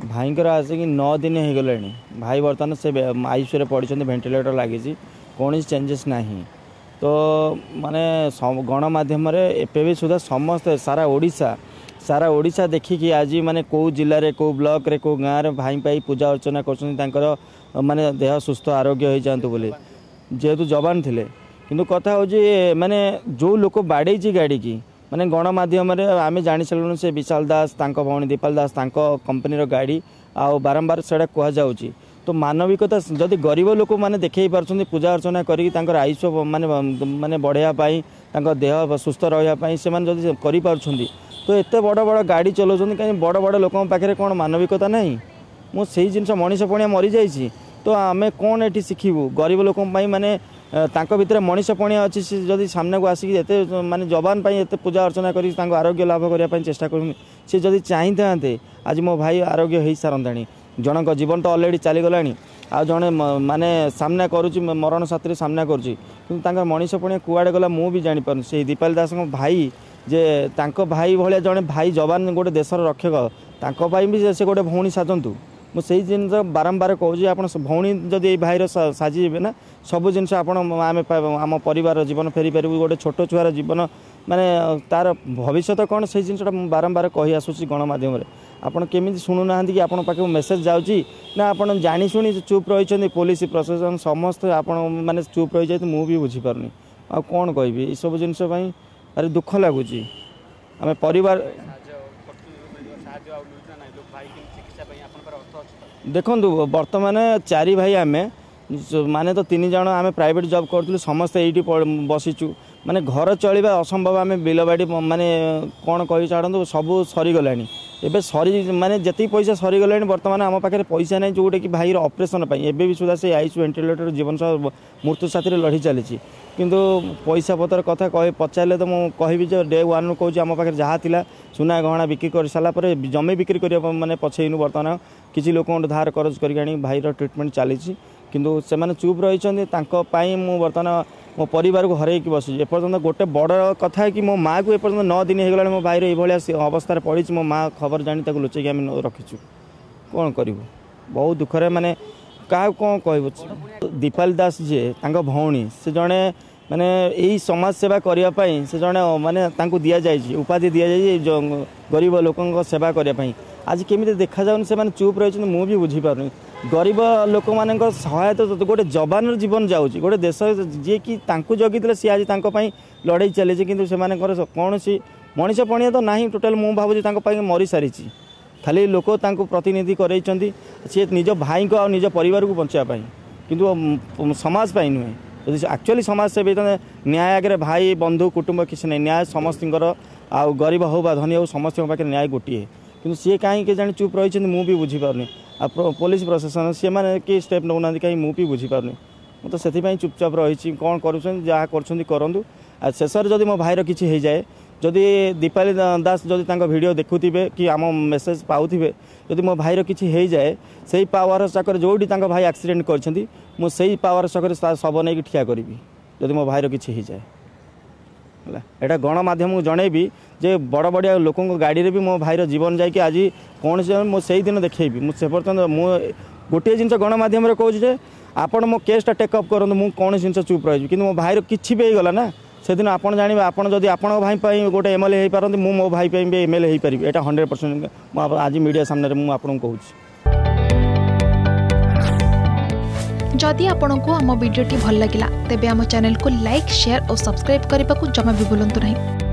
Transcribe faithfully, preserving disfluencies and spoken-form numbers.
भाईंकर आसिक नौ दिन हो गले भाई बर्तमान से आईसीयू पढ़ी भेंटिलेटर लगी कौन चेंजेस ना तो माने गणमाध्यम एपे भी सुधा समस्त सारा ओडिशा सारा ओडिशा देखिकी आज माने कौ जिले में कौ ब्लॉक रे कौ गाँव में भाई पाई पूजा अर्चना कर माने देह सुस्थ आरोग्य हो जातु बोली जेहेतु जवान थे किंतु कथा हूँ माने जो लोक बाड़े गाड़ी की माने गणमाध्यम आम जानी सारूँ से विशाल दास तांको भौणी दीपाल दास तांको कंपनी गाड़ी आउ बारंबार से कहुच्छी तो मानविकता जदि गरीब लोक मैंने देखे पार्टी पूजा अर्चना कर आयुष माने माने बढ़ाई देह सुस्थ रही से कर तो एत बड़ बड़ गाड़ी चलाऊँ कहीं बड़ बड़ लोक पाखे कौन मानविकता ना मुझे जिन मनीष पणिया मरी जाइए तो आम कौन ये शिखू गरीब लोक माने तांको भितर मनीष पणिया अच्छी जदि सामने को आसिक एते माने जवान पाई एते पूजा अर्चना करी तांको आरोग्य लाभ करने चेष्टा कर सी जदि चाहते थे आज मो भाई आरोग्य हो सारंताणी जनक जीवन तो अलरेडी चलीगला आ जड़े माने सामना करुच्ची मरण साथी सामना करुच्ची कि मनीष पणिया कुआड़े गला मु भी जापर से दीपाल दास भाई जे तांको भाई भाया जड़े भाई जवान गोटे देशर रक्षक तांको भी से गोटे भौणी साजतु मुझे जिन बारंबार कहूँ आप भौणी जदि भाईर साजिबे ना सब जिन आम आम परिवार जीवन फेरी पार गोटे छोट छुआर जीवन माने तार भविष्य कौन से जिन बारंबार कही आसूसी गणमाध्यम आपड़ केमी शुणुना कि आपण पाखे मेसेज जाऊँगी ना आप जानी शुणी चुप रही पुलिस प्रशासन समस्त आप मैंने चुप रही जाए मुझे बुझीपारनी आ कौन कहि ये सब जिनस अरे दुख लगुच आम परिवार देखु बर्तमान चारि भाई आम माने तो तीन जन आम प्राइवेट जॉब करूँ समस्ते ये बसीचु माने घर चलवा असंभव आम बिलबाड़ी माने कौन कही छाड़ू सब सरीगला एबे सरी माने जति पैसा सरीगला बर्तमान आम पाखे पैसा नहीं जोटे कि भाई ऑपरेशन एबे भी सुधा से आईसीयू वेंटिलेटर जीवन सह मृत्यु साथी लड़ी चली किंतु पैसा पतर कथा कह पचारे तो मुझे कहि डे वन कहूँ आम पाखे जहाँ थिला सुना गहना बिक्री कर सारापर जमी बिक्री कर माने पछेनु बर्तमान किसी लोक धार करज कर भाई ट्रिटमेंट चली किंतु से माने चुप रही मु बर्तमान मो परिवार को हर बस एपर्तंत गोटे बड़ कथा है कि मो माँ को एपर्तंत नौ दिन हो गला मो भाईर ये अवस्था पड़ी मो माँ खबर जानी लुचेक आम रखीचु कौन करूँ बहुत दुखरे माने क्या कौन कह दीपाल दास जी तांको भौणी से जड़े माने यही समाज सेवा करने से जड़े माने तांको दिया जाए उपाधि दि जाए गरीब लोकों सेवा करने आज केमी देखा जाऊन से माने चुप रही मुझे भी बुझीपार गरीब लोक मान सहायता गोटे जवान जीवन जाऊँगी गोटे देश जी कि जगी सी आज लड़ाई चली कि कौन सी मनीष पणिया तो ना टोटाल मुझे भावुँ मरी सारी खाली लोक प्रतिनिधि कर सी निज भाई को निज परिवार को बचापी किंतु समाज पाई नुहे जब एक्चुअली समाज सेवी न्याय आगे भाई बंधु कुटुंब किसी नहीं न्याय समस्त आउ गरीब हो धनी हो समस्त पाखे न्याय गोटे कि सी कहीं जाने चुप रही मुझे भी बुझीपारनी आ पुलिस प्रशासन सी मैंने कि स्टेप नौना कहीं मुझे भी बुझीपारनी मुझे से चुपचाप रही कौन करा करूँ आ शेष जदि मो भाईर किसी हो जाए जदि दीपाली दास जदि वीडियो देखुवे कि आम मेसेज पाऊे जदि मो भाईर किसी हो जाए से पावर चक्कर जोटी भाई एक्सीडेंट कर मुझे पावर चक्कर शव नहीं ठिया करी जदि मो भाईर किसी हो जाए एटा गणमाध्यम को जनइबी जे बड़ बड़िया लोक गाड़ी रे भी मो भाईर जीवन जाकि आज कौन से मुझे दिन देखी मुझे पर्यटन मुझे गोटे जिन गणमाध्यम कहूँ आपड़ मो केसटा टेकअप करूँ मुझे कौन जिन चुप रही कि मो भाईर किसी भी गला ना से दिन आप जानवे आप जब आपण भाई गोटे एमएलए हो पारती मु मो भाई भी एमएलए हो पारि एटा हंड्रेड परसेंट आज मीडिया सामने मुझे आपको कहूँ जदि आपंक आम भिडी भल लगा तेब आम चैनल को लाइक शेयर और सब्सक्राइब करने को जमा भी भूलु नहीं।